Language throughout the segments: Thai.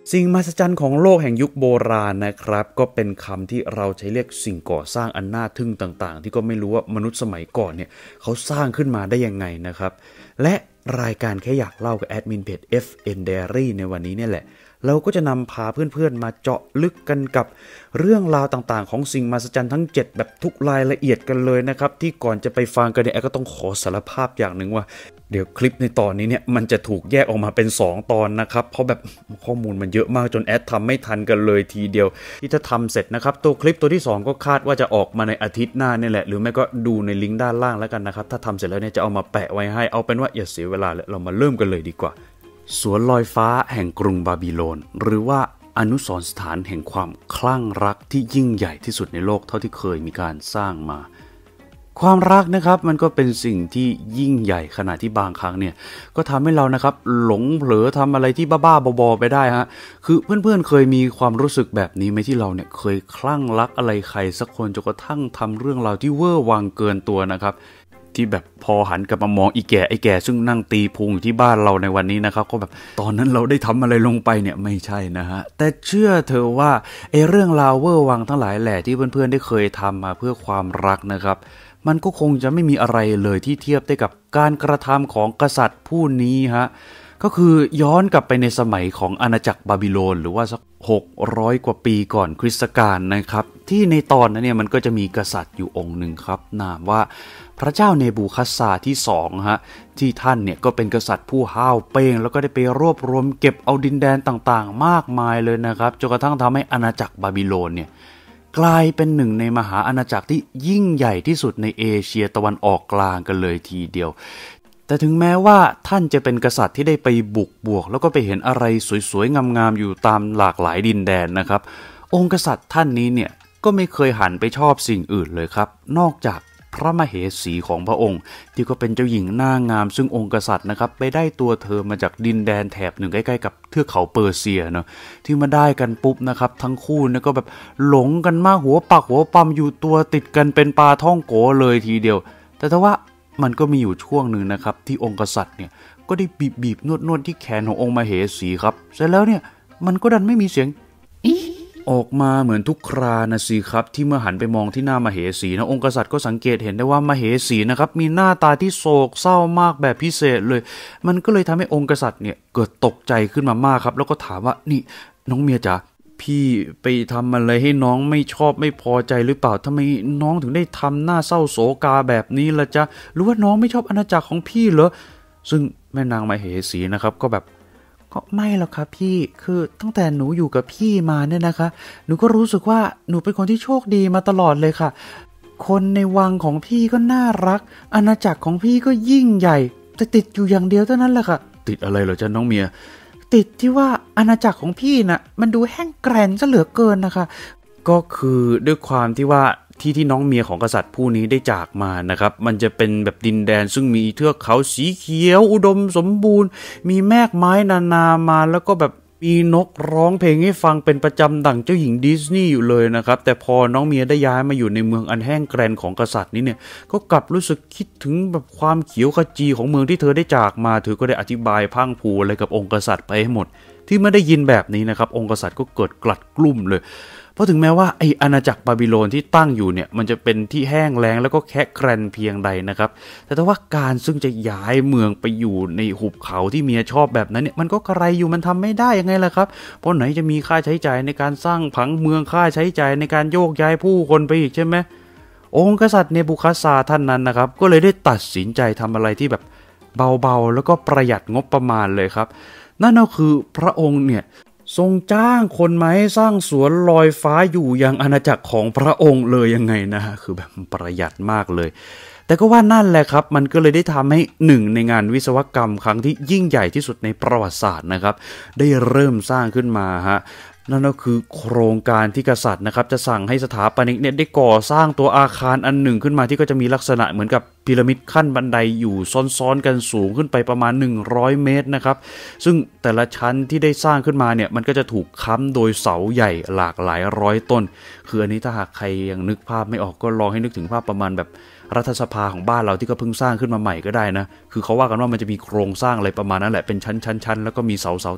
สิ่งมหัศจรรย์ของโลกแห่งยุคโบราณนะครับก็เป็นคำที่เราใช้เรียกสิ่งก่อสร้างอันน่าทึ่งต่างๆที่ก็ไม่รู้ว่ามนุษย์สมัยก่อนเนี่ยเขาสร้างขึ้นมาได้ยังไงนะครับและรายการแค่อยากเล่ากับแอดมินเพจ FN Diary ในวันนี้เนี่ยแหละเราก็จะนำพาเพื่อนๆมาเจาะลึกกันกับเรื่องราวต่างๆของสิ่งมหัศจรรย์ทั้ง7แบบทุกรายละเอียดกันเลยนะครับที่ก่อนจะไปฟังกันเนี่ยแอดก็ต้องขอสารภาพอย่างหนึ่งว่าเดี๋ยวคลิปในตอนนี้เนี่ยมันจะถูกแยกออกมาเป็น2ตอนนะครับเพราะแบบข้อมูลมันเยอะมากจนแอดทำไม่ทันกันเลยทีเดียวที่จะทำเสร็จนะครับตัวคลิปตัวที่2ก็คาดว่าจะออกมาในอาทิตย์หน้านี่แหละหรือไม่ก็ดูในลิงก์ด้านล่างแล้วกันนะครับถ้าทำเสร็จแล้วเนี่ยจะเอามาแปะไว้ให้เอาเป็นว่าอย่าเสียเวลาเลยเรามาเริ่มกันเลยดีกว่าสวนลอยฟ้าแห่งกรุงบาบิโลนหรือว่าอนุสรณ์สถานแห่งความคลั่งรักที่ยิ่งใหญ่ที่สุดในโลกเท่าที่เคยมีการสร้างมาความรักนะครับมันก็เป็นสิ่งที่ยิ่งใหญ่ขนาดที่บางครั้งเนี่ยก็ทำให้เรานะครับหลงเผลอทำอะไรที่บ้าๆบอๆไปได้ฮะคือเพื่อนๆเคยมีความรู้สึกแบบนี้ไหมที่เราเนี่ยเคยคลั่งรักอะไรใครสักคนจนกระทั่งทำเรื่องราวที่เวอร์วังเกินตัวนะครับที่แบบพอหันกลับมามองไอ้แก่ซึ่งนั่งตีพุงอยู่ที่บ้านเราในวันนี้นะครับก็แบบตอนนั้นเราได้ทำอะไรลงไปเนี่ยไม่ใช่นะฮะแต่เชื่อเธอว่าไอ้เรื่องราวเวอร์วังทั้งหลายแหละที่เพื่อนๆได้เคยทำมาเพื่อความรักนะครับมันก็คงจะไม่มีอะไรเลยที่เทียบได้กับการกระทำของกษัตริย์ผู้นี้ฮะก็คือย้อนกลับไปในสมัยของอาณาจักรบาบิโลนหรือว่าสัก600กว่าปีก่อนคริสตกาลนะครับที่ในตอนนั้นเนี่ยมันก็จะมีกษัตริย์อยู่องค์หนึ่งครับนามว่าพระเจ้าเนบูคัดซาร์ที่2ฮะที่ท่านเนี่ยก็เป็นกษัตริย์ผู้ห้าวเป้งแล้วก็ได้ไปรวบรวมเก็บเอาดินแดนต่างๆมากมายเลยนะครับจนกระทั่งทำให้อาณาจักรบาบิโลนเนี่ยกลายเป็นหนึ่งในมหาอาณาจักรที่ยิ่งใหญ่ที่สุดในเอเชียตะวันออกกลางกันเลยทีเดียวแต่ถึงแม้ว่าท่านจะเป็นกษัตริย์ที่ได้ไปบุกบวกแล้วก็ไปเห็นอะไรสวยๆงามๆอยู่ตามหลากหลายดินแดนนะครับองค์กษัตริย์ท่านนี้เนี่ยก็ไม่เคยหันไปชอบสิ่งอื่นเลยครับนอกจากพระมเหสีของพระองค์ที่ก็เป็นเจ้าหญิงหน้างามซึ่งองค์กษัตริย์นะครับไปได้ตัวเธอมาจากดินแดนแถบหนึ่งใกล้ๆกับเทือกเขาเปอร์เซียเนาะที่มาได้กันปุ๊บนะครับทั้งคู่เนี่ยก็แบบหลงกันมากหัวปักหัวปั๊มอยู่ตัวติดกันเป็นปลาท่องโกเลยทีเดียวแต่ว่ามันก็มีอยู่ช่วงหนึ่งนะครับที่องค์กษัตริย์เนี่ยก็ได้บีบนวดที่แขนขององค์มเหสีครับเสร็จแล้วเนี่ยมันก็ดันไม่มีเสียงอีออกมาเหมือนทุกครานะสิครับที่เมื่อหันไปมองที่หน้ามเหสีนะองค์กษัตริย์ก็สังเกตเห็นได้ว่ามเหสีนะครับมีหน้าตาที่โศกเศร้ามากแบบพิเศษเลยมันก็เลยทำให้องค์กษัตริย์เนี่ยเกิดตกใจขึ้นมามากครับแล้วก็ถามว่านี่น้องเมียจ๋าพี่ไปทำอะไรให้น้องไม่ชอบไม่พอใจหรือเปล่าทำไมน้องถึงได้ทำหน้าเศร้าโศกาแบบนี้ล่ะจ๊ะหรือว่าน้องไม่ชอบอาณาจักรของพี่เหรอซึ่งแม่นางมเหสีนะครับก็แบบก็ไม่หรอกครับพี่คือตั้งแต่หนูอยู่กับพี่มาเนี่ยนะคะหนูก็รู้สึกว่าหนูเป็นคนที่โชคดีมาตลอดเลยค่ะคนในวังของพี่ก็น่ารักอาณาจักรของพี่ก็ยิ่งใหญ่แต่ติดอยู่อย่างเดียวเท่านั้นแหละค่ะติดอะไรเหรอจ๊ะน้องเมียติดที่ว่าอาณาจักรของพี่น่ะมันดูแห้งแกร่งซะเหลือเกินนะคะก็คือด้วยความที่ว่าที่น้องเมียของกษัตริย์ผู้นี้ได้จากมานะครับมันจะเป็นแบบดินแดนซึ่งมีเทือกเขาสีเขียวอุดมสมบูรณ์มีแมกไม้นามาแล้วก็แบบมีนกร้องเพลงให้ฟังเป็นประจำดั่งเจ้าหญิงดิสนีย์อยู่เลยนะครับแต่พอน้องเมียได้ย้ายมาอยู่ในเมืองอันแห้งแกร่งของกษัตริย์นี้เนี่ยก็กลับรู้สึกคิดถึงแบบความเขียวขจีของเมืองที่เธอได้จากมาเธอก็ได้อธิบายพรั่งพรูอะไรกับองค์กษัตริย์ไปให้หมดที่เมื่อได้ยินแบบนี้นะครับองค์กษัตริย์ก็เกิดกลัดกลุ้มเลยเพราะถึงแม้ว่าไออาณาจักรบาบิโลนที่ตั้งอยู่เนี่ยมันจะเป็นที่แห้งแล้งแล้วก็แคแกรนเพียงใดนะครับแต่ว่าการซึ่งจะย้ายเมืองไปอยู่ในหุบเขาที่เมียชอบแบบนั้นเนี่ยมันก็กระไรอยู่มันทำไม่ได้ยังไงล่ะครับเพราะไหนจะมีค่าใช้จ่ายในการสร้างผังเมืองค่าใช้จ่ายในการโยกย้ายผู้คนไปอีกใช่ไหมองค์กษัตริย์เนบูคัดซาร์ท่านนั้นนะครับก็เลยได้ตัดสินใจทำอะไรที่แบบเบาๆแล้วก็ประหยัดงบประมาณเลยครับนั่นก็คือพระองค์เนี่ยทรงจ้างคนมาให้สร้างสวนลอยฟ้าอยู่ยังอาณาจักรของพระองค์เลยยังไงนะฮะคือแบบประหยัดมากเลยแต่ก็ว่านั่นแหละครับมันก็เลยได้ทำให้หนึ่งในงานวิศวกรรมครั้งที่ยิ่งใหญ่ที่สุดในประวัติศาสตร์นะครับได้เริ่มสร้างขึ้นมาฮะนั่นก็คือโครงการที่กษัตริย์นะครับจะสั่งให้สถาปนิกเนี่ยได้ก่อสร้างตัวอาคารอันหนึ่งขึ้นมาที่ก็จะมีลักษณะเหมือนกับพีระมิดขั้นบันไดอยู่ซ้อนๆกันสูงขึ้นไปประมาณ100เมตรนะครับซึ่งแต่ละชั้นที่ได้สร้างขึ้นมาเนี่ยมันก็จะถูกค้ำโดยเสาใหญ่หลากหลายร้อยต้นคืออันนี้ถ้าหากใครยังนึกภาพไม่ออกก็ลองให้นึกถึงภาพประมาณแบบรัฐสภาของบ้านเราที่ก็เพิ่งสร้างขึ้นมาใหม่ก็ได้นะคือเขาว่ากันว่ามันจะมีโครงสร้างอะไรประมาณนั้นแหละเป็นชั้นๆแล้วก็มีเสาแต่ว่า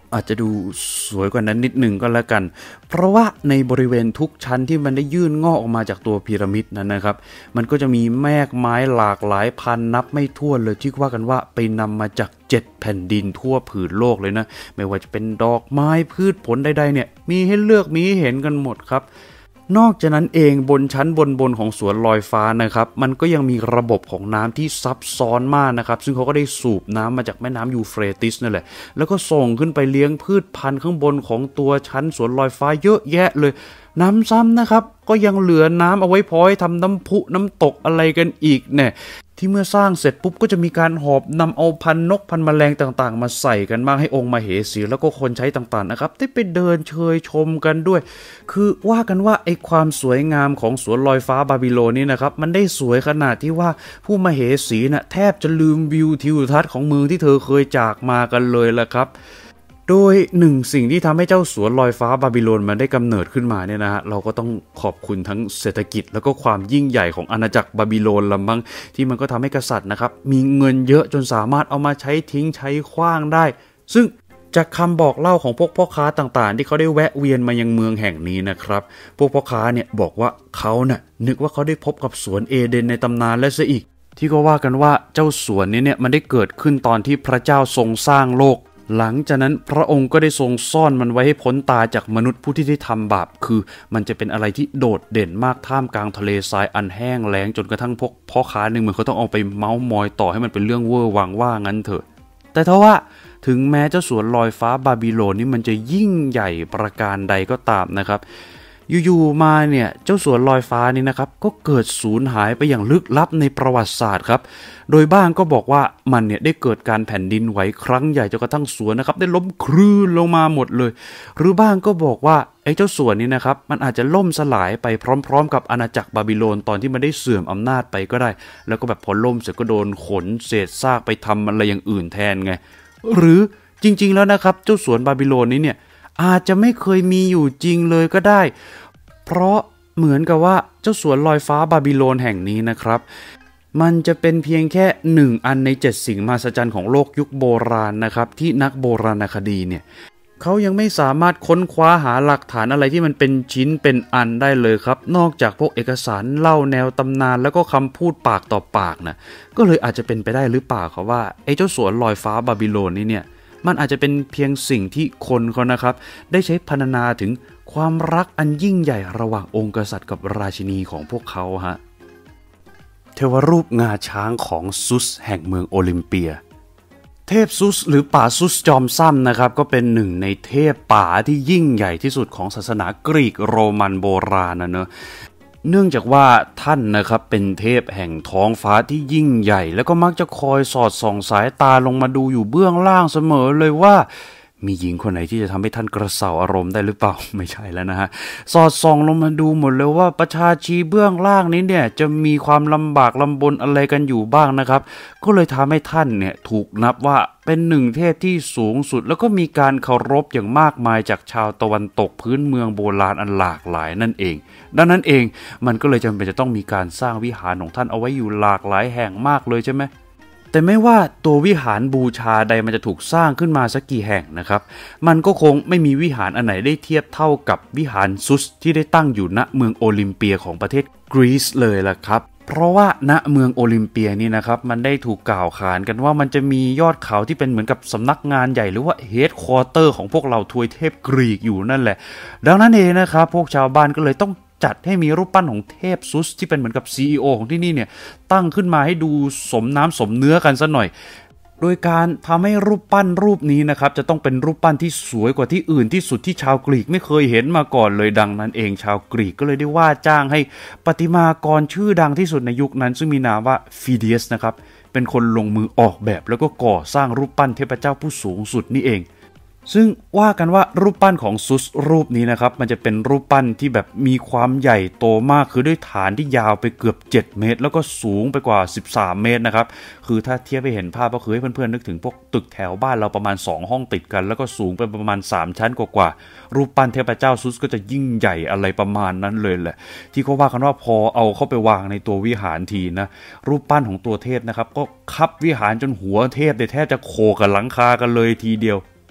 อาจจะดูสวยกว่านั้นนิดหนึ่งก็แล้วกันเพราะว่าในบริเวณทุกชั้นที่มันได้ยื่นงอกออกมาจากตัวพีระมิดนั้นนะครับมันก็จะมีแมกไม้หลากหลายพันนับไม่ถ้วนเลยที่ว่ากันว่าไปนำมาจาก7แผ่นดินทั่วผืนโลกเลยนะไม่ว่าจะเป็นดอกไม้พืชผลใดๆเนี่ยมีให้เลือกมีให้เห็นกันหมดครับนอกจากนั้นเองบนชั้นบนของสวนลอยฟ้านะครับมันก็ยังมีระบบของน้ำที่ซับซ้อนมากนะครับซึ่งเขาก็ได้สูบน้ำมาจากแม่น้ำยูเฟรติสนั่นแหละแล้วก็ส่งขึ้นไปเลี้ยงพืชพันธุ์ข้างบนของตัวชั้นสวนลอยฟ้าเยอะแยะเลยน้ำซ้ำนะครับก็ยังเหลือน้ำเอาไว้พอให้ทำน้ำพุน้ำตกอะไรกันอีกเนี่ยที่เมื่อสร้างเสร็จปุ๊บก็จะมีการหอบนำเอาพันนกพันแมลงต่างๆมาใส่กันบ้างให้องค์มเหสีแล้วก็คนใช้ต่างๆนะครับได้ไปเดินเชยชมกันด้วยคือว่ากันว่าไอ้ความสวยงามของสวนลอยฟ้าบาบิโลนนี่นะครับมันได้สวยขนาดที่ว่าผู้มเหสีน่ะแทบจะลืมวิวทิวทัศน์ของเมืองที่เธอเคยจากมากันเลยละครับโดยหนึ่งสิ่งที่ทำให้เจ้าสวนลอยฟ้าบาบิโลนมันได้กำเนิดขึ้นมาเนี่ยนะฮะเราก็ต้องขอบคุณทั้งเศรษฐกิจแล้วก็ความยิ่งใหญ่ของอาณาจักรบาบิโลนละมั้งที่มันก็ทำให้กษัตริย์นะครับมีเงินเยอะจนสามารถเอามาใช้ทิ้งใช้ขว้างได้ซึ่งจากคำบอกเล่าของพวกพ่อค้าต่างๆที่เขาได้แวะเวียนมายังเมืองแห่งนี้นะครับพวกพ่อค้าเนี่ยบอกว่าเขาน่ะนึกว่าเขาได้พบกับสวนเอเดนในตำนานและซะอีกที่ก็ว่ากันว่าเจ้าสวนนี้เนี่ยมันได้เกิดขึ้นตอนที่พระเจ้าทรงสร้างโลกหลังจากนั้นพระองค์ก็ได้ทรงซ่อนมันไว้ให้พ้นตาจากมนุษย์ผู้ที่ได้ทำบาปคือมันจะเป็นอะไรที่โดดเด่นมากท่ามกลางทะเลทรายอันแห้งแล้งจนกระทั่งพวกพ่อค้าหนึ่งเหมือนเขาต้องเอาไปเม้ามอยต่อให้มันเป็นเรื่องเวอร์วังว่างั้นเถอะแต่ทว่าถึงแม้เจ้าสวนลอยฟ้าบาบิโลนนี่มันจะยิ่งใหญ่ประการใดก็ตามนะครับอยู่ๆมาเนี่ยเจ้าสวนลอยฟ้านี่นะครับก็เกิดสูญหายไปอย่างลึกลับในประวัติศาสตร์ครับโดยบ้างก็บอกว่ามันเนี่ยได้เกิดการแผ่นดินไหวครั้งใหญ่จนกระทั่งสวนนะครับได้ล้มคลื่นลงมาหมดเลยหรือบ้างก็บอกว่าไอ้เจ้าสวนนี้นะครับมันอาจจะล่มสลายไปพร้อมๆกับอาณาจักรบาบิโลนตอนที่มันได้เสื่อมอำนาจไปก็ได้แล้วก็แบบพอล่มเสร็จก็โดนขนเศษซากไปทำอะไรอย่างอื่นแทนไงหรือจริงๆแล้วนะครับเจ้าสวนบาบิโลนนี้เนี่ยอาจจะไม่เคยมีอยู่จริงเลยก็ได้เพราะเหมือนกับว่าเจ้าสวนลอยฟ้าบาบิโลนแห่งนี้นะครับมันจะเป็นเพียงแค่1อันใน7สิ่งมหัศจรรย์ของโลกยุคโบราณนะครับที่นักโบราณคดีเนี่ยเขายังไม่สามารถค้นคว้าหาหลักฐานอะไรที่มันเป็นชิ้นเป็นอันได้เลยครับนอกจากพวกเอกสารเล่าแนวตำนานแล้วก็คำพูดปากต่อปากนะก็เลยอาจจะเป็นไปได้หรือเปล่าครับว่าไอ้เจ้าสวนลอยฟ้าบาบิโลนนี้เนี่ยมันอาจจะเป็นเพียงสิ่งที่คนเขานะครับได้ใช้พรรณนาถึงความรักอันยิ่งใหญ่ระหว่างองค์กษัตริย์กับราชินีของพวกเขาฮะเทวรูปงาช้างของซุสแห่งเมืองโอลิมเปียเทพซุสหรือป่าซุสจอมซ้ำนะครับก็เป็นหนึ่งในเทพป่าที่ยิ่งใหญ่ที่สุดของศาสนากรีกโรมันโบราณนะเนอะเนื่องจากว่าท่านนะครับเป็นเทพแห่งท้องฟ้าที่ยิ่งใหญ่แล้วก็มักจะคอยสอดส่องสายตาลงมาดูอยู่เบื้องล่างเสมอเลยว่ามีหญิงคนไหนที่จะทำให้ท่านกระเซาอารมณ์ได้หรือเปล่าไม่ใช่แล้วนะฮะสอดส่องลงมาดูหมดเลยว่าประชาชนเบื้องล่างนี้เนี่ยจะมีความลำบากลำบนอะไรกันอยู่บ้างนะครับก็เลยทำให้ท่านเนี่ยถูกนับว่าเป็นหนึ่งเทพที่สูงสุดแล้วก็มีการเคารพอย่างมากมายจากชาวตะวันตกพื้นเมืองโบราณอันหลากหลายนั่นเองดังนั้นเองมันก็เลยจำเป็นจะต้องมีการสร้างวิหารของท่านเอาไว้อยู่หลากหลายแห่งมากเลยใช่ไหมแต่ไม่ว่าตัววิหารบูชาใดมันจะถูกสร้างขึ้นมาสักกี่แห่งนะครับมันก็คงไม่มีวิหารอันไหนได้เทียบเท่ากับวิหารซุสที่ได้ตั้งอยู่ณเมืองโอลิมเปียของประเทศกรีซเลยล่ะครับเพราะว่าณเมืองโอลิมเปียนี่นะครับมันได้ถูกกล่าวขานกันว่ามันจะมียอดเขาที่เป็นเหมือนกับสำนักงานใหญ่หรือว่าเฮดควอเตอร์ของพวกเราทวยเทพกรีกอยู่นั่นแหละดังนั้นเองนะครับพวกชาวบ้านก็เลยต้องจัดให้มีรูปปั้นของเทพซุสที่เป็นเหมือนกับ CEO ของที่นี่เนี่ยตั้งขึ้นมาให้ดูสมน้ำสมเนื้อกันซะหน่อยโดยการทำให้รูปปั้นรูปนี้นะครับจะต้องเป็นรูปปั้นที่สวยกว่าที่อื่นที่สุดที่ชาวกรีกไม่เคยเห็นมาก่อนเลยดังนั้นเองชาวกรีกก็เลยได้ว่าจ้างให้ประติมากรชื่อดังที่สุดในยุคนั้นซึ่งมีนามว่าฟีเดียสนะครับเป็นคนลงมือออกแบบแล้วก็ก่อสร้างรูปปั้นเทพเจ้าผู้สูงสุดนี่เองซึ่งว่ากันว่ารูปปั้นของซุสรูปนี้นะครับมันจะเป็นรูปปั้นที่แบบมีความใหญ่โตมากคือด้วยฐานที่ยาวไปเกือบ7เมตรแล้วก็สูงไปกว่า13เมตรนะครับคือถ้าเทียบไปเห็นภาพก็คือให้เพื่อนๆนึกถึงพวกตึกแถวบ้านเราประมาณ2ห้องติดกันแล้วก็สูงไปประมาณ3ชั้นกว่ารูปปั้นเทพเจ้าซุสก็จะยิ่งใหญ่อะไรประมาณนั้นเลยแหละที่เขาว่ากันว่าพอเอาเข้าไปวางในตัววิหารทีนะรูปปั้นของตัวเทพนะครับก็คับวิหารจนหัวเทพแทบจะโขกกับหลังคากันเลยทีเดียว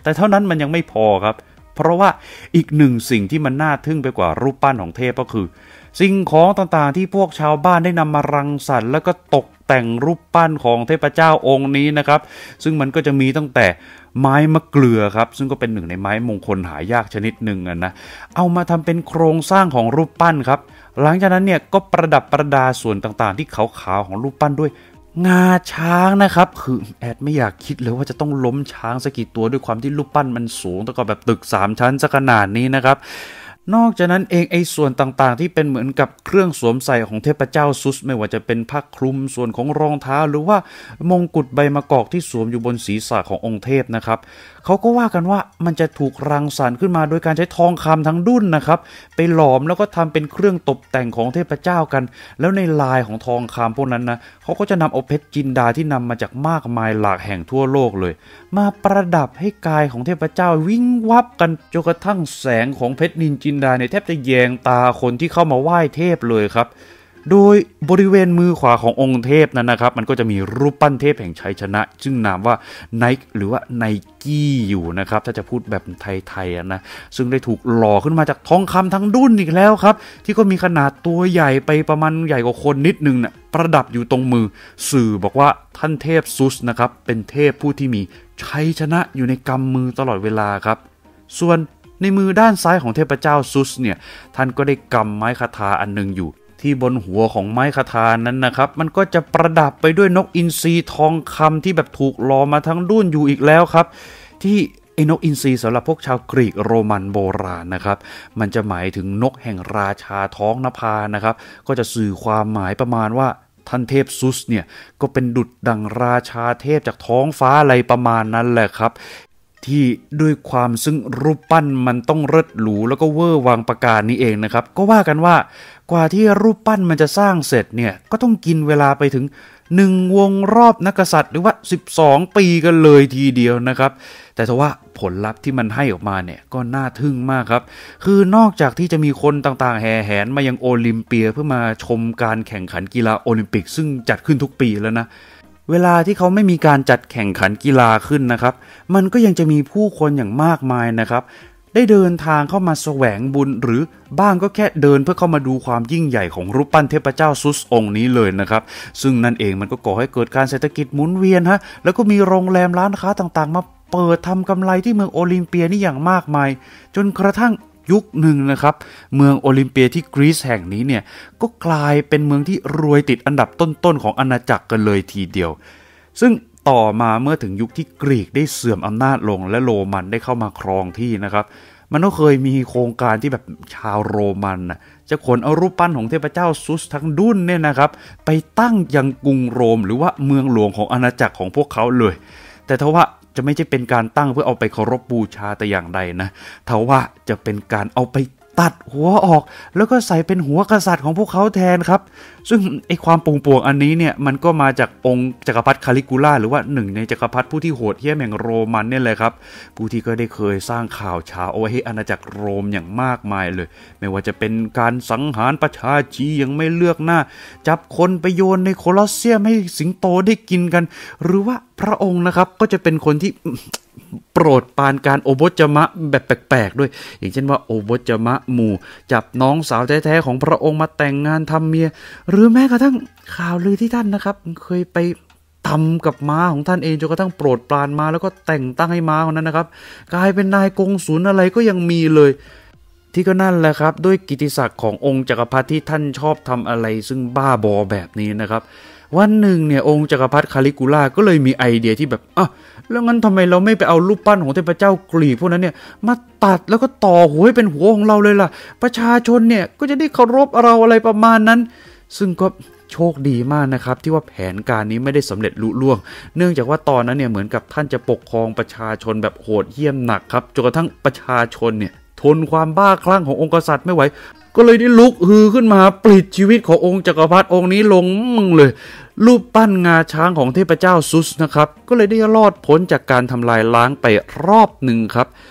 แต่เท่านั้นมันยังไม่พอครับเพราะว่าอีกหนึ่งสิ่งที่มันน่าทึ่งไปกว่ารูปปั้นของเทพก็คือสิ่งของต่างๆที่พวกชาวบ้านได้นำมารังสรรค์แล้วก็ตกแต่งรูปปั้นของเทพเจ้าองค์นี้นะครับซึ่งมันก็จะมีตั้งแต่ไม้มะเกลือครับซึ่งก็เป็นหนึ่งในไม้มงคลหายากชนิดหนึ่งนะเอามาทำเป็นโครงสร้างของรูปปั้นครับหลังจากนั้นเนี่ยก็ประดับประดาส่วนต่างๆที่ขาวๆของรูปปั้นด้วยงาช้างนะครับคือแอดไม่อยากคิดเลยว่าจะต้องล้มช้างสักกี่ตัวด้วยความที่รูปปั้นมันสูงแล้วก็แบบตึก3ชั้นซะขนาดนี้นะครับนอกจากนั้นเองไอ้ส่วนต่างๆที่เป็นเหมือนกับเครื่องสวมใส่ของเทพเจ้าซุสไม่ว่าจะเป็นผ้าคลุมส่วนของรองเท้าหรือว่ามงกุฎใบมะกอกที่สวมอยู่บนศีรษะขององค์เทพนะครับเขาก็ว่ากันว่ามันจะถูกรังสรรค์ขึ้นมาโดยการใช้ทองคำทั้งดุ้นนะครับไปหลอมแล้วก็ทำเป็นเครื่องตกแต่งของเทพเจ้ากันแล้วในลายของทองคำพวกนั้นนะเขาก็จะนำเอาเพชรจินดาที่นำมาจากมากมายหลากแห่งทั่วโลกเลยมาประดับให้กายของเทพเจ้าวิงวับกันจนกระทั่งแสงของเพชรนินจินดาเนี่ยแทบจะแยงตาคนที่เข้ามาไหว้เทพเลยครับโดยบริเวณมือขวาขององค์เทพนั้นนะครับมันก็จะมีรูปปั้นเทพแห่งชัยชนะซึ่งนามว่าไนค์หรือว่าไนกี้อยู่นะครับถ้าจะพูดแบบไทยๆนะซึ่งได้ถูกหล่อขึ้นมาจากทองคำทั้งดุ้นอีกแล้วครับที่ก็มีขนาดตัวใหญ่ไปประมาณใหญ่กว่าคนนิดนึงนะประดับอยู่ตรงมือสื่อบอกว่าท่านเทพซุสนะครับเป็นเทพผู้ที่มีชัยชนะอยู่ในกำมือตลอดเวลาครับส่วนในมือด้านซ้ายของเทพเจ้าซุสเนี่ยท่านก็ได้กำไม้คาถาอันหนึ่งอยู่ที่บนหัวของไม้คาถานั้นนะครับมันก็จะประดับไปด้วยนกอินทรีทองคำที่แบบถูกหล่อมาทั้งดุ้นอยู่อีกแล้วครับที่ไอ้นกอินทรีสำหรับพวกชาวกรีกโรมันโบราณนะครับมันจะหมายถึงนกแห่งราชาท้องนภานะครับก็จะสื่อความหมายประมาณว่าท่านเทพซุสเนี่ยก็เป็นดุจดังราชาเทพจากท้องฟ้าอะไรประมาณนั้นแหละครับที่ด้วยความซึ่งรูปปั้นมันต้องเลิศหรูแล้วก็เวอร์วังประการนี้เองนะครับก็ว่ากันว่ากว่าที่รูปปั้นมันจะสร้างเสร็จเนี่ยก็ต้องกินเวลาไปถึง1วงรอบนักกษัตริย์หรือว่า12ปีกันเลยทีเดียวนะครับแต่ทว่าผลลัพธ์ที่มันให้ออกมาเนี่ยก็น่าทึ่งมากครับคือนอกจากที่จะมีคนต่างๆแห่แหนมายังโอลิมเปียเพื่อมาชมการแข่งขันกีฬาโอลิมปิกซึ่งจัดขึ้นทุกปีแล้วนะเวลาที่เขาไม่มีการจัดแข่งขันกีฬาขึ้นนะครับมันก็ยังจะมีผู้คนอย่างมากมายนะครับได้เดินทางเข้ามาแสวงบุญหรือบ้างก็แค่เดินเพื่อเข้ามาดูความยิ่งใหญ่ของรูปปั้นเทพเจ้าซุสองค์นี้เลยนะครับซึ่งนั่นเองมันก็ก่อให้เกิดการเศรษฐกิจหมุนเวียนฮะแล้วก็มีโรงแรมร้านค้าต่างๆมาเปิดทำกำไรที่เมืองโอลิมเปียนี่อย่างมากมายจนกระทั่งยุคหนึ่งนะครับเมืองโอลิมเปียที่กรีซแห่งนี้เนี่ยก็กลายเป็นเมืองที่รวยติดอันดับต้นๆของอาณาจักรกันเลยทีเดียวซึ่งต่อมาเมื่อถึงยุคที่กรีกได้เสื่อมอำนาจลงและโรมันได้เข้ามาครองที่นะครับมันก็เคยมีโครงการที่แบบชาวโรมันจะขนเอารูปปั้นของเทพเจ้าซุสทั้งดุ้นเนี่ยนะครับไปตั้งยังกรุงโรมหรือว่าเมืองหลวงของอาณาจักรของพวกเขาเลยแต่ทว่าจะไม่ใช่เป็นการตั้งเพื่อเอาไปเคารพบูชาแต่อย่างใดนะทว่าจะเป็นการเอาไปตัดหัวออกแล้วก็ใส่เป็นหัวกษัตริย์ของพวกเขาแทนครับซึ่งไอความป่วงอันนี้เนี่ยมันก็มาจากองค์จักรพรรดิคาลิกูล่าหรือว่าหนึ่งในจักรพรรดิผู้ที่โหดเหี้ยมแห่งโรมันเนี่ยแหละครับผู้ที่ก็ได้เคยสร้างข่าวเช้าเอาไว้ให้อาณาจักรโรมอย่างมากมายเลยไม่ว่าจะเป็นการสังหารประชาชนยังไม่เลือกหน้าจับคนไปโยนในโคลอสเซียมให้สิงโตได้กินกันหรือว่าพระองค์นะครับก็จะเป็นคนที่โปรดปรานการโอโบจมะแบบแปลกๆด้วยอย่างเช่นว่าโอโบจมะหมู่จับน้องสาวแท้ๆของพระองค์มาแต่งงานทำเมียหรือแม้กระทั่งข่าวลือที่ท่านนะครับเคยไปทำกับม้าของท่านเองจนกระทั่งโปรดปรานมาแล้วก็แต่งตั้งให้ม้าคนนั้นนะครับกลายเป็นนายกงสุลอะไรก็ยังมีเลยที่ก็นั่นแหละครับด้วยกิตติศักดิ์ขององค์จักรพรรดิที่ท่านชอบทำอะไรซึ่งบ้าบอแบบนี้นะครับวันหนึ่งเนี่ยองค์จักรพรรดิคาลิกูล่าก็เลยมีไอเดียที่แบบแล้วงั้นทำไมเราไม่ไปเอารูปปั้นของเทพเจ้ากรีกพวกนั้นเนี่ยมาตัดแล้วก็ต่อหัวให้เป็นหัวของเราเลยล่ะประชาชนเนี่ยก็จะได้เคารพเราอะไรประมาณนั้นซึ่งก็โชคดีมากนะครับที่ว่าแผนการนี้ไม่ได้สำเร็จลุล่วงเนื่องจากว่าตอนนั้นเนี่ยเหมือนกับท่านจะปกครองประชาชนแบบโหดเหี้ยมหนักครับจนกระทั่งประชาชนเนี่ยทนความบ้าคลั่งขององค์กษัตริย์ไม่ไหวก็เลยได้ลุกฮือขึ้นมาปลิดชีวิตขององค์จักรพรรดิองค์นี้ลงเลยรูปปั้นงาช้างของเทพเจ้าซุสนะครับก็เลยได้รอดพ้นจากการทำลายล้างไปรอบหนึ่งครับ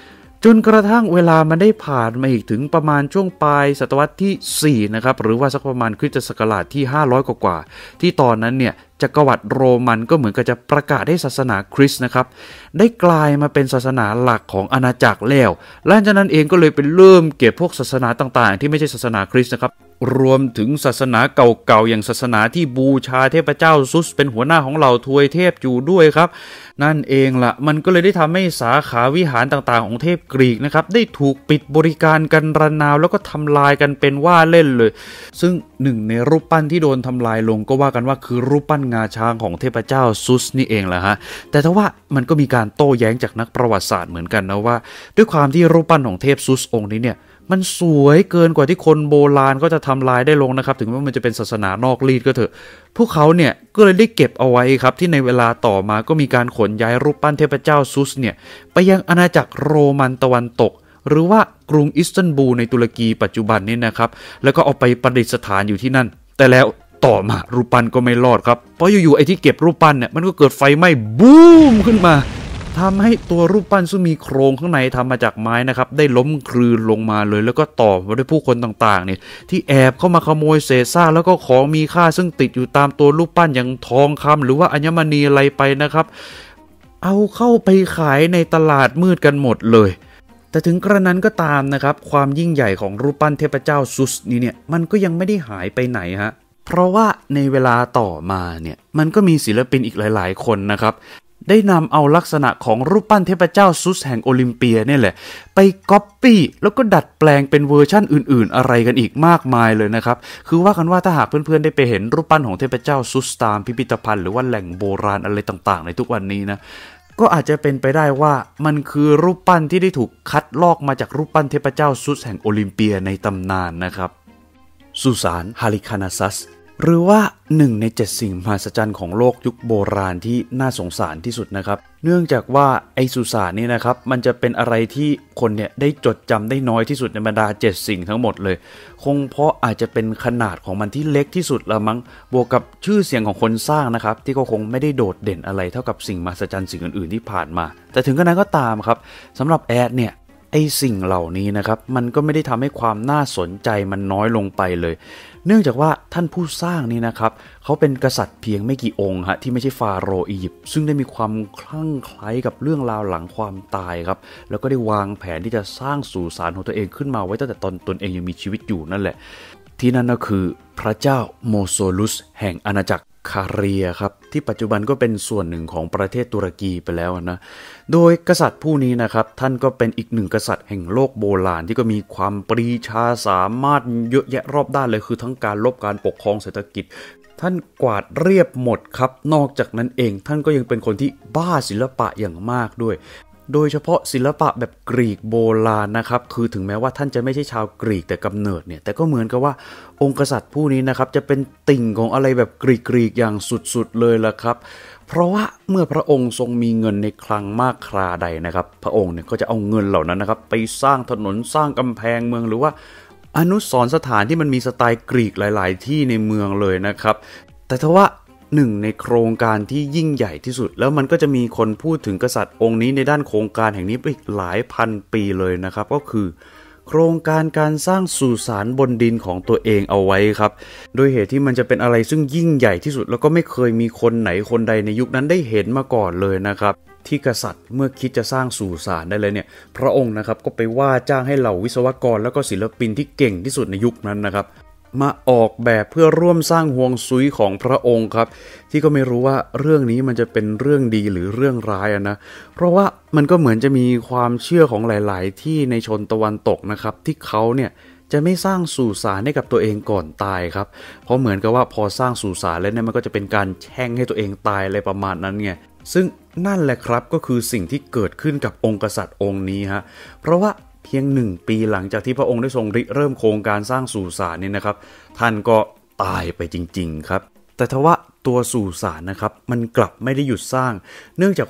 จนกระทั่งเวลามันได้ผ่านมาอีกถึงประมาณช่วงปลายศตวรรษที่4นะครับหรือว่าสักประมาณคริสตศักราชที่500กว่าที่ตอนนั้นเนี่ยจักรวรรดิโรมันก็เหมือนกับจะประกาศให้ศาสนาคริสต์นะครับได้กลายมาเป็นศาสนาหลักของอาณาจักรแล้วหลังจากนั้นเองก็เลยเป็นเริ่มเก็บพวกศาสนาต่างๆที่ไม่ใช่ศาสนาคริสต์นะครับรวมถึงศาสนาเก่าๆอย่างศาสนาที่บูชาเทพเจ้าซุสเป็นหัวหน้าของเหล่าทวยเทพอยู่ด้วยครับนั่นเองล่ะมันก็เลยได้ทำให้สาขาวิหารต่างๆของเทพกรีกนะครับได้ถูกปิดบริการกันระนาวแล้วก็ทำลายกันเป็นว่าเล่นเลยซึ่งหนึ่งในรูปปั้นที่โดนทำลายลงก็ว่ากันว่าคือรูปปั้นงาช้างของเทพเจ้าซุสนี่เองแหละฮะแต่ทว่ามันก็มีการโต้แย้งจากนักประวัติศาสตร์เหมือนกันนะว่าด้วยความที่รูปปั้นของเทพซุสองค์นี้เนี่ยมันสวยเกินกว่าที่คนโบราณก็จะทำลายได้ลงนะครับถึงแม้ว่ามันจะเป็นศาสนานอกรีดก็เถอะพวกเขาเนี่ยก็เลยได้เก็บเอาไว้ครับที่ในเวลาต่อมาก็มีการขนย้ายรูปปั้นเทพเจ้าซุสเนี่ยไปยังอาณาจักรโรมันตะวันตกหรือว่ากรุงอิสตันบูลในตุรกีปัจจุบันนี้นะครับแล้วก็เอาไปประดิษฐานอยู่ที่นั่นแต่แล้วต่อมารูปปั้นก็ไม่รอดครับเพราะอยู่ๆไอ้ที่เก็บรูปปั้นเนี่ยมันก็เกิดไฟไหม้บูมขึ้นมาทำให้ตัวรูปปั้นซึ่งมีโครงข้างในทำมาจากไม้นะครับได้ล้มคลืนลงมาเลยแล้วก็ต่อมาด้วยผู้คนต่างๆเนี่ยที่แอบเข้ามาขโมยเศษซากแล้วก็ของมีค่าซึ่งติดอยู่ตามตัวรูปปั้นอย่างทองคำหรือว่าอัญมณีอะไรไปนะครับเอาเข้าไปขายในตลาดมืดกันหมดเลยแต่ถึงกระนั้นก็ตามนะครับความยิ่งใหญ่ของรูปปั้นเทพเจ้าซุสนี้เนี่ยมันก็ยังไม่ได้หายไปไหนฮะเพราะว่าในเวลาต่อมาเนี่ยมันก็มีศิลปินอีกหลายๆคนนะครับได้นำเอาลักษณะของรูปปั้นเทพเจ้าซุสแห่งโอลิมเปียเนี่ยแหละไปก๊อปปี้แล้วก็ดัดแปลงเป็นเวอร์ชั่นอื่นๆอะไรกันอีกมากมายเลยนะครับคือว่ากันว่าถ้าหากเพื่อนๆได้ไปเห็นรูปปั้นของเทพเจ้าซุสตามพิพิธภัณฑ์หรือว่าแหล่งโบราณอะไรต่างๆในทุกวันนี้นะก็อาจจะเป็นไปได้ว่ามันคือรูปปั้นที่ได้ถูกคัดลอกมาจากรูปปั้นเทพเจ้าซุสแห่งโอลิมเปียในตำนานนะครับสุสานฮาลิคานาซัสหรือว่า1ใน7สิ่งมหัศจรรย์ของโลกยุคโบราณที่น่าสงสารที่สุดนะครับเนื่องจากว่าไอสุสานนี่นะครับมันจะเป็นอะไรที่คนเนี่ยได้จดจำได้น้อยที่สุดในบรรดา7สิ่งทั้งหมดเลยคงเพราะอาจจะเป็นขนาดของมันที่เล็กที่สุดละมั้งบวกกับชื่อเสียงของคนสร้างนะครับที่ก็คงไม่ได้โดดเด่นอะไรเท่ากับสิ่งมหัศจรรย์สิ่งอื่นๆที่ผ่านมาแต่ถึงกระนั้นก็ตามครับสำหรับแอดเนี่ยไอสิ่งเหล่านี้นะครับมันก็ไม่ได้ทำให้ความน่าสนใจมันน้อยลงไปเลยเนื่องจากว่าท่านผู้สร้างนี่นะครับเขาเป็นกษัตริย์เพียงไม่กี่องค์ฮะที่ไม่ใช่ฟาโรห์อียิปต์ซึ่งได้มีความคลั่งไคล้กับเรื่องราวหลังความตายครับแล้วก็ได้วางแผนที่จะสร้างสุสานของตัวเองขึ้นมาไว้ตั้งแต่ตนเองยังมีชีวิตอยู่นั่นแหละที่นั่นก็คือพระเจ้าโมโซลุสแห่งอาณาจักรคาเรียครับที่ปัจจุบันก็เป็นส่วนหนึ่งของประเทศตุรกีไปแล้วนะโดยกษัตริย์ผู้นี้นะครับท่านก็เป็นอีกหนึ่งกษัตริย์แห่งโลกโบราณที่ก็มีความปรีชาสามารถเยอะแยะรอบด้านเลยคือทั้งการลบการปกครองเศรษฐกิจท่านกวาดเรียบหมดครับนอกจากนั้นเองท่านก็ยังเป็นคนที่บ้าศิลปะอย่างมากด้วยโดยเฉพาะศิลปะแบบกรีกโบราณนะครับคือถึงแม้ว่าท่านจะไม่ใช่ชาวกรีกแต่กำเนิดเนี่ยแต่ก็เหมือนกับว่าองค์กษัตริย์ผู้นี้นะครับจะเป็นติ่งของอะไรแบบกรีกอย่างสุดๆเลยล่ะครับเพราะว่าเมื่อพระองค์ทรงมีเงินในคลังมากคราใดนะครับพระองค์เนี่ยก็จะเอาเงินเหล่านั้นนะครับไปสร้างถนนสร้างกำแพงเมืองหรือว่าอนุสรณ์สถานที่มันมีสไตล์กรีกหลายๆที่ในเมืองเลยนะครับแต่ทว่าหนึ่งในโครงการที่ยิ่งใหญ่ที่สุดแล้วมันก็จะมีคนพูดถึงกษัตริย์องค์นี้ในด้านโครงการแห่งนี้ไปอีกหลายพันปีเลยนะครับก็คือโครงการการสร้างสุสานบนดินของตัวเองเอาไว้ครับโดยเหตุที่มันจะเป็นอะไรซึ่งยิ่งใหญ่ที่สุดแล้วก็ไม่เคยมีคนไหนคนใดในยุคนั้นได้เห็นมาก่อนเลยนะครับที่กษัตริย์เมื่อคิดจะสร้างสุสานได้เลยเนี่ยพระองค์นะครับก็ไปว่าจ้างให้เหล่าวิศวกรแล้วก็ศิลปินที่เก่งที่สุดในยุคนั้นนะครับมาออกแบบเพื่อร่วมสร้างฮวงซุยของพระองค์ครับที่ก็ไม่รู้ว่าเรื่องนี้มันจะเป็นเรื่องดีหรือเรื่องร้ายนะเพราะว่ามันก็เหมือนจะมีความเชื่อของหลายๆที่ในชนตะวันตกนะครับที่เขาเนี่ยจะไม่สร้างสุสานให้กับตัวเองก่อนตายครับเพราะเหมือนกับว่าพอสร้างสุสานแล้วเนี่ยมันก็จะเป็นการแช่งให้ตัวเองตายอะไรประมาณนั้นไงซึ่งนั่นแหละครับก็คือสิ่งที่เกิดขึ้นกับองค์กษัตริย์องค์นี้ฮะเพราะว่าเพียง1 ปีหลังจากที่พระองค์ได้ทรงริเริ่มโครงการสร้างสุสานนี่นะครับท่านก็ตายไปจริงๆครับแต่ทว่าตัวสุสานนะครับมันกลับไม่ได้หยุดสร้างเนื่องจากว่า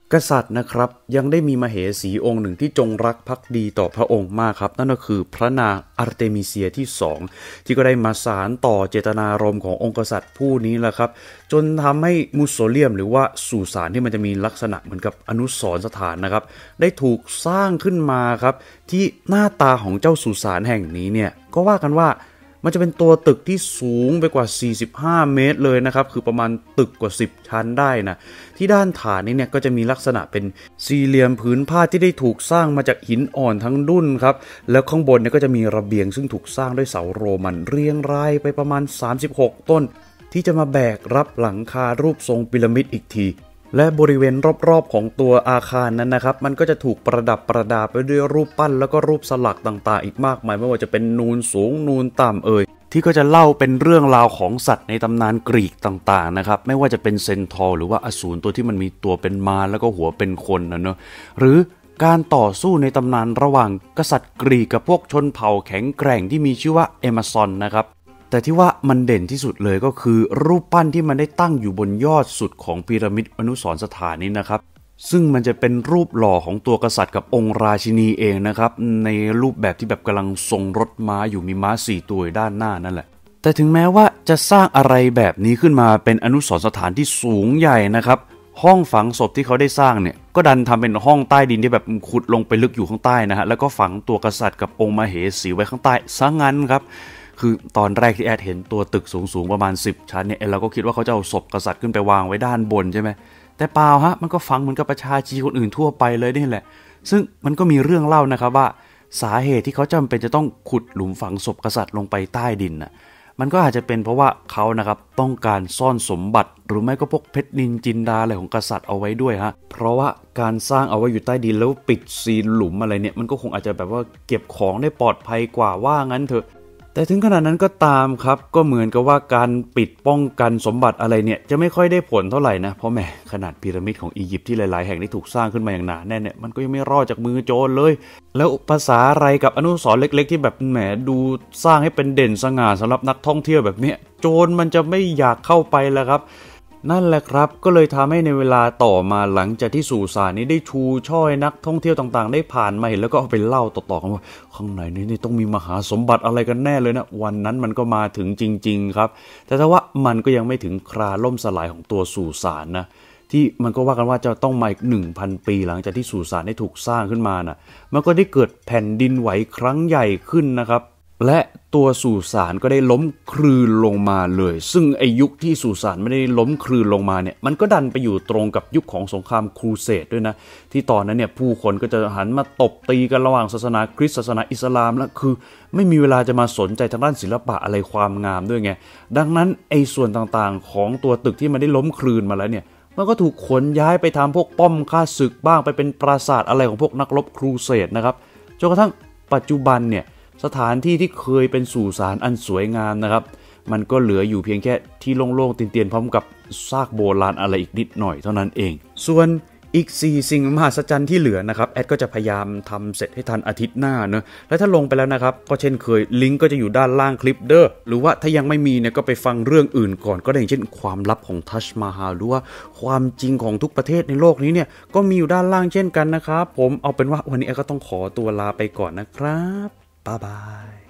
กษัตริย์นะครับยังได้มีมเหสีองค์หนึ่งที่จงรักภักดีต่อพระองค์มากครับนั่นก็คือพระนางอาร์เตมิเซียที่2ที่ก็ได้มาสานต่อเจตนารมณ์ขององค์กษัตริย์ผู้นี้แหละครับจนทำให้มุสโซเลียมหรือว่าสุสานที่มันจะมีลักษณะเหมือนกับอนุสรณ์สถานนะครับได้ถูกสร้างขึ้นมาครับที่หน้าตาของเจ้าสุสานแห่งนี้เนี่ยก็ว่ากันว่ามันจะเป็นตัวตึกที่สูงไปกว่า45 เมตรเลยนะครับคือประมาณตึกกว่า10 ชั้นได้นะที่ด้านฐานนี้เนี่ยก็จะมีลักษณะเป็นสี่เหลี่ยมผืนผ้าที่ได้ถูกสร้างมาจากหินอ่อนทั้งดุ้นครับแล้วข้างบนเนี่ยก็จะมีระเบียงซึ่งถูกสร้างด้วยเสาโรมันเรียงรายไปประมาณ36 ต้นที่จะมาแบกรับหลังคารูปทรงพีระมิดอีกทีและบริเวณรอบๆของตัวอาคารนั้นนะครับมันก็จะถูกประดับประดาไปด้วยรูปปั้นแล้วก็รูปสลักต่างๆอีกมากมายไม่ว่าจะเป็นนูนสูงนูนต่ำที่ก็จะเล่าเป็นเรื่องราวของสัตว์ในตำนานกรีกต่างๆนะครับไม่ว่าจะเป็นเซนทอร์หรือว่าอสูรตัวที่มันมีตัวเป็นม้าแล้วก็หัวเป็นคนนะเนอะหรือการต่อสู้ในตำนานระหว่างกษัตริย์กรีกกับพวกชนเผ่าแข็งแกร่งที่มีชื่อว่าเอมาซอนนะครับแต่ที่ว่ามันเด่นที่สุดเลยก็คือรูปปั้นที่มันได้ตั้งอยู่บนยอดสุดของพีระมิดอนุสรณ์สถานนี้นะครับซึ่งมันจะเป็นรูปหล่อของตัวกษัตริย์กับองค์ราชินีเองนะครับในรูปแบบที่แบบกำลังทรงรถม้าอยู่มีม้า4 ตัวด้านหน้านั่นแหละแต่ถึงแม้ว่าจะสร้างอะไรแบบนี้ขึ้นมาเป็นอนุสรณ์สถานที่สูงใหญ่นะครับห้องฝังศพที่เขาได้สร้างเนี่ยก็ดันทำเป็นห้องใต้ดินที่แบบขุดลงไปลึกอยู่ข้างใต้นะฮะแล้วก็ฝังตัวกษัตริย์กับองค์มเหสีไว้ข้างใต้ซะงั้นครับคือตอนแรกที่แอดเห็นตัวตึกสูงประมาณ10 ชั้นเนี่ยเราก็คิดว่าเขาจะเอาศพกษัตริย์ขึ้นไปวางไว้ด้านบนใช่ไหมแต่เปล่าฮะมันก็ฝังเหมือนกับประชาชนคนอื่นทั่วไปเลยนี่แหละซึ่งมันก็มีเรื่องเล่านะครับว่าสาเหตุที่เขาจำเป็นจะต้องขุดหลุมฝังศพกษัตริย์ลงไปใต้ดินน่ะมันก็อาจจะเป็นเพราะว่าเขานะครับต้องการซ่อนสมบัติหรือไม่ก็พวกเพชรนินจินดาอะไรของกษัตริย์เอาไว้ด้วยฮะเพราะว่าการสร้างเอาไว้อยู่ใต้ดินแล้วปิดซีลหลุมอะไรเนี่ยมันก็คงอาจจะแบบว่าเก็บของได้ปลอดภัยกว่าว่างั้นเถอะแต่ถึงขนาดนั้นก็ตามครับก็เหมือนกับว่าการปิดป้องกันสมบัติอะไรเนี่ยจะไม่ค่อยได้ผลเท่าไหร่นะเพราะแหมขนาดพีระมิดของอียิปต์ที่หลายๆแห่งที่ถูกสร้างขึ้นมาอย่างหนาแน่นเนี่ยมันก็ยังไม่รอดจากมือโจรเลยแล้วภาษาอะไรกับอนุสรณ์เล็กๆที่แบบแหมดูสร้างให้เป็นเด่นสง่าสำหรับนักท่องเที่ยวแบบนี้โจรมันจะไม่อยากเข้าไปแล้วครับนั่นแหละครับก็เลยทำให้ในเวลาต่อมาหลังจากที่สุสานนี้ได้ชูช่อยนักท่องเที่ยวต่างๆได้ผ่านมาเห็นแล้วก็เอาไปเล่าต่อๆกันว่าข้างในนี่ต้องมีมหาสมบัติอะไรกันแน่เลยนะวันนั้นมันก็มาถึงจริงๆครับแต่ถ้าว่ามันก็ยังไม่ถึงคราล่มสลายของตัวสุสานนะที่มันก็ว่ากันว่าจะต้องมาอีก 1,000 ปีหลังจากที่สุสานได้ถูกสร้างขึ้นมานะมันก็ได้เกิดแผ่นดินไหวครั้งใหญ่ขึ้นนะครับและตัวสุสานก็ได้ล้มคลืนลงมาเลยซึ่งไอยุคที่สุสานไม่ได้ล้มคลืนลงมาเนี่ยมันก็ดันไปอยู่ตรงกับยุคของสงครามครูเสดด้วยนะที่ตอนนั้นเนี่ยผู้คนก็จะหันมาตบตีกันระหว่างศาสนาคริสต์ศาสนาอิสลามและคือไม่มีเวลาจะมาสนใจทางด้านศิลปะอะไรความงามด้วยไงดังนั้นไอส่วนต่างๆของตัวตึกที่มันได้ล้มคลืนมาแล้วเนี่ยมันก็ถูกขนย้ายไปทำพวกป้อมค่าศึกบ้างไปเป็นปราสาทอะไรของพวกนักรบครูเสดนะครับจนกระทั่งปัจจุบันเนี่ยสถานที่ที่เคยเป็นสุสานอันสวยงามนะครับมันก็เหลืออยู่เพียงแค่ที่โล่งๆเตียนๆพร้อมกับซากโบราณอะไรอีกนิดหน่อยเท่านั้นเองส่วนอีก4สิ่งมหัศจรรย์ที่เหลือนะครับแอดก็จะพยายามทำเสร็จให้ทันอาทิตย์หน้าเนอะและถ้าลงไปแล้วนะครับก็เช่นเคยลิงก์ก็จะอยู่ด้านล่างคลิปเด้อหรือว่าถ้ายังไม่มีเนี่ยก็ไปฟังเรื่องอื่นก่อนก็ได้อย่างเช่นความลับของทัชมาฮาลหรือว่าความจริงของทุกประเทศในโลกนี้เนี่ยก็มีอยู่ด้านล่างเช่นกันนะครับผมเอาเป็นว่าวันนี้แอดก็ต้องขอตัวลาไปก่อนนะครับบ๊ายบาย